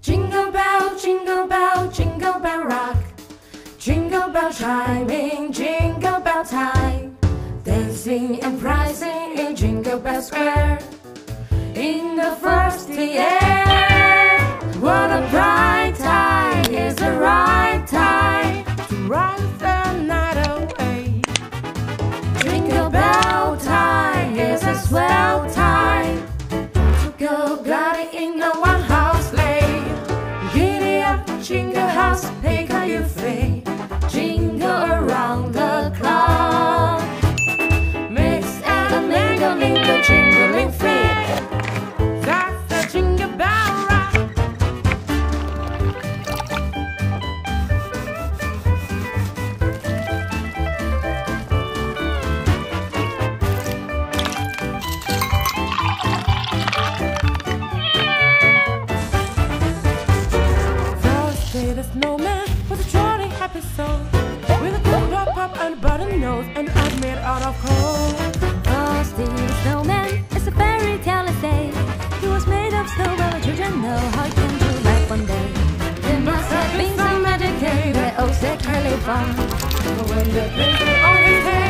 jingle bell rock. Jingle bell chiming, jingle bell time. Dancing and prancing in Jingle Bell Square. In the frosty air. What a bright time, it's the right time to ride the night away. Jingle bell time, it's a swell time to go gliding in a one-horse sleigh. Giddy up, jingle house, pick how you flee. Jingle around the clock. Mix and mingle in the jingling feet. That's the Jingle Bell Rock. Frosty the snowman was a jolly happy soul, with a good pop and button nose and eyes made out of coal. Frosty the snowman is a fairy tale say. He was made of snow, but the children know how he came to life one day. There must have been some magic, they all secretly fun. But when the prince on his